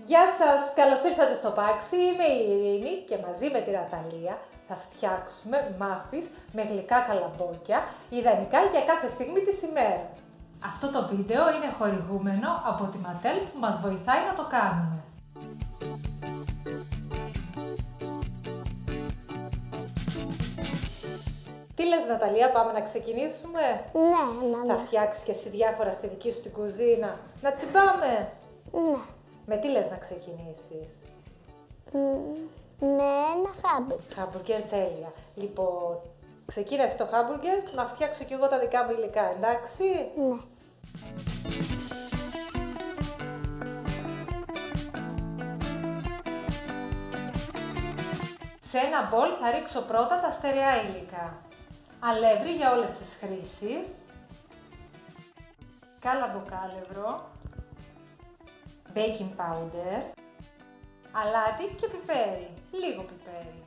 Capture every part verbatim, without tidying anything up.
Γεια σας, καλώς ήρθατε στο Πάξι, είμαι η Ειρήνη και μαζί με τη Ναταλία θα φτιάξουμε μάφις με γλυκά καλαμπόκια, ιδανικά για κάθε στιγμή της ημέρας. Αυτό το βίντεο είναι χορηγούμενο από τη Ματέλ που μας βοηθάει να το κάνουμε. Τι λες Ναταλία, πάμε να ξεκινήσουμε? Ναι, μαμά. Θα φτιάξεις και εσύ διάφορα στη δική σου την κουζίνα. Να τσιμπάμε! Ναι. Με τι λες να ξεκινήσεις? Με ένα χάμπουργκερ. Χάμπουργκερ, τέλεια. Λοιπόν, ξεκίνησε το χάμπουργκερ, να φτιάξω κι εγώ τα δικά μου υλικά, εντάξει? Ναι. Σε ένα μπολ θα ρίξω πρώτα τα στερεά υλικά. Αλεύρι για όλες τις χρήσεις. Κάλαμπο-κάλευρο. Baking powder. Αλάτι και πιπέρι. Λίγο πιπέρι.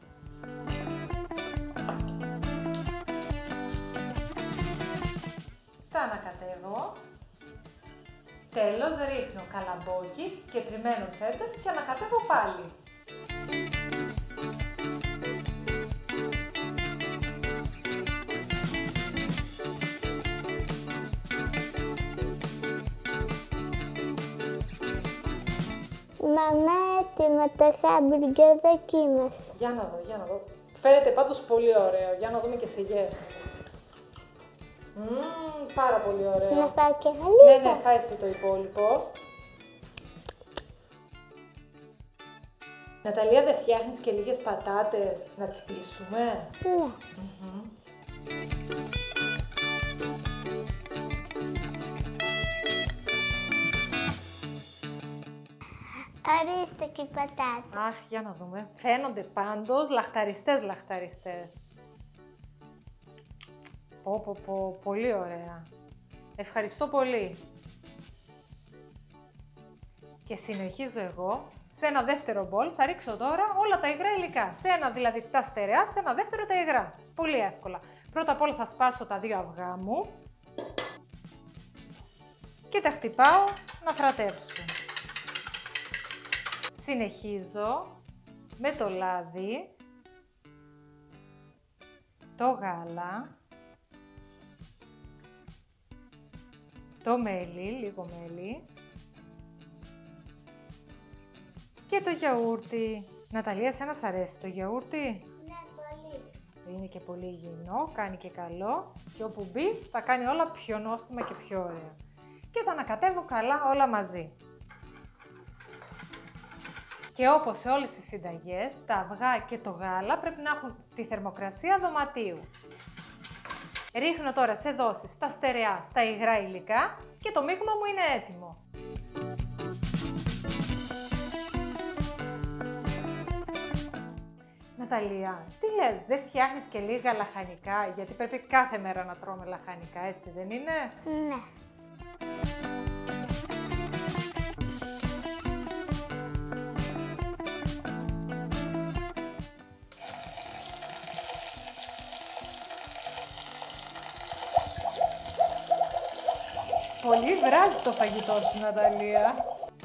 Τα ανακατεύω. Τέλος ρίχνω καλαμπόκι και τριμμένο τσέντερ και ανακατεύω πάλι. Μαμά, έτοιμα το χάμπουργκερ, δοκίμασε. Για να δω, για να δω. Φαίνεται πάντως πολύ ωραίο. Για να δούμε και σε γεύση. Μμμ, πάρα πολύ ωραίο. Να φάω και Ναι, γαλίτα. ναι, φάει εσύ το υπόλοιπο. Ναταλία, δεν φτιάχνεις και λίγες πατάτες να τις πείσουμε? Ναι. Mm-hmm. Ορίστε και οι πατάτες. Αχ, για να δούμε. Φαίνονται πάντως λαχταριστές λαχταριστές. Πω, πω, πω, πολύ ωραία. Ευχαριστώ πολύ. Και συνεχίζω εγώ. Σε ένα δεύτερο μπολ θα ρίξω τώρα όλα τα υγρά υλικά. Σε ένα δηλαδή τα στερεά, σε ένα δεύτερο τα υγρά. Πολύ εύκολα. Πρώτα απ' όλα θα σπάσω τα δύο αυγά μου και τα χτυπάω να φρατέψουν. Συνεχίζω με το λάδι, το γάλα, το μέλι, λίγο μέλι και το γιαούρτι. Ναταλία, σένα σ' αρέσει το γιαούρτι? Ναι, πολύ. Είναι και πολύ υγιεινό, κάνει και καλό και όπου μπει θα κάνει όλα πιο νόστιμα και πιο ωραία. Και τα ανακατεύω καλά όλα μαζί. Και όπως σε όλες τις συνταγές, τα αυγά και το γάλα πρέπει να έχουν τη θερμοκρασία δωματίου. Ρίχνω τώρα σε δόσεις τα στερεά στα υγρά υλικά και το μείγμα μου είναι έτοιμο. Ναταλία, τι λες, δεν φτιάχνεις και λίγα λαχανικά, γιατί πρέπει κάθε μέρα να τρώμε λαχανικά, έτσι δεν είναι? Ναι. Πολύ βράζει το φαγητό σου, Ναταλία.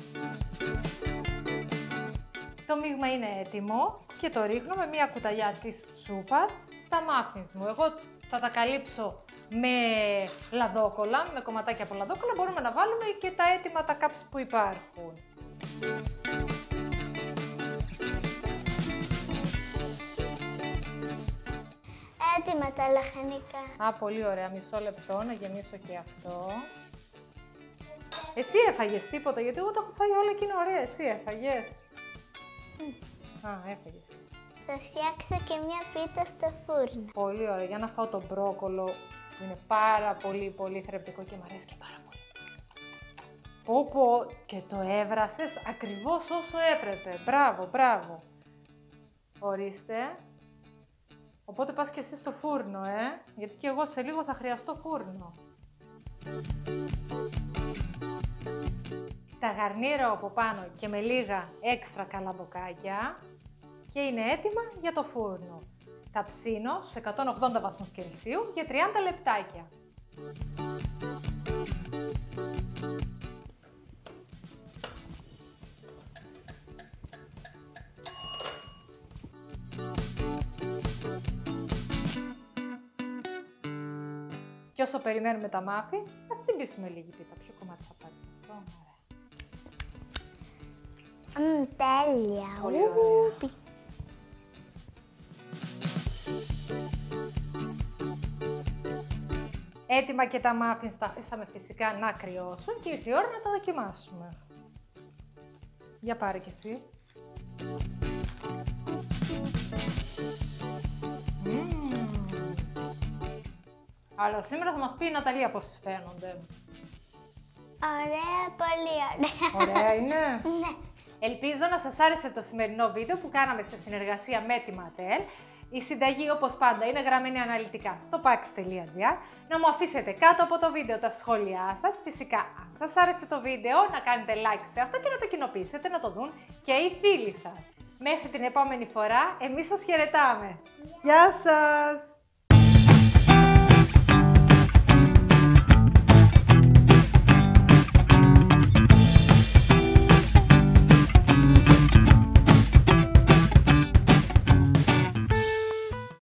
Το μείγμα είναι έτοιμο και το ρίχνω με μία κουταλιά της σούπας στα μάφινς μου. Εγώ θα τα καλύψω με λαδόκολλα, με κομματάκια από λαδόκολλα. Μπορούμε να βάλουμε και τα έτοιμα τα cups που υπάρχουν. Έτοιμα τα λαχανικά. Α, πολύ ωραία. Μισό λεπτό να γεμίσω και αυτό. Εσύ έφαγες τίποτα, γιατί εγώ τα έχω φάει όλα και είναι ωραία. Εσύ έφαγες? Mm. Α, έφαγες και εσύ. Θα φτιάξω και μια πίτα στο φούρνο. Πολύ ωραία. Για να φάω το μπρόκολο που είναι πάρα πολύ πολύ θρεπτικό και μου αρέσει και πάρα πολύ. Πω πω, και το έβρασες ακριβώς όσο έπρεπε. Μπράβο, μπράβο. Ορίστε. Οπότε πας και εσύ στο φούρνο, ε, γιατί και εγώ σε λίγο θα χρειαστώ φούρνο. Τα γαρνίρω από πάνω και με λίγα έξτρα καλαμποκάκια και είναι έτοιμα για το φούρνο. Τα ψήνω σε εκατόν ογδόντα βαθμούς Κελσίου για τριάντα λεπτάκια. Και όσο περιμένουμε τα μάφις, ας τσιμπήσουμε λίγη πίτα. Ποιο κομμάτι θα πάρεις αυτό? Μμ, τέλεια. Πολύ ωραία. Ούπι. Έτοιμα και τα muffins τα αφήσαμε φυσικά να κρυώσουν και ήρθε η ώρα να τα δοκιμάσουμε. Για πάρε κι εσύ. Mm. Αλλά σήμερα θα μας πει η Ναταλία πώς σας φαίνονται. Ωραία, πολύ ωραία. Ωραία είναι. Ναι. Ελπίζω να σας άρεσε το σημερινό βίντεο που κάναμε σε συνεργασία με τη Ματέλ. Η συνταγή, όπως πάντα, είναι γραμμένη αναλυτικά στο pax τελεία gr. Να μου αφήσετε κάτω από το βίντεο τα σχόλιά σας. Φυσικά, αν σας άρεσε το βίντεο, να κάνετε like σε αυτό και να το κοινοποιήσετε, να το δουν και οι φίλοι σας. Μέχρι την επόμενη φορά, εμείς σας χαιρετάμε. Γεια σας!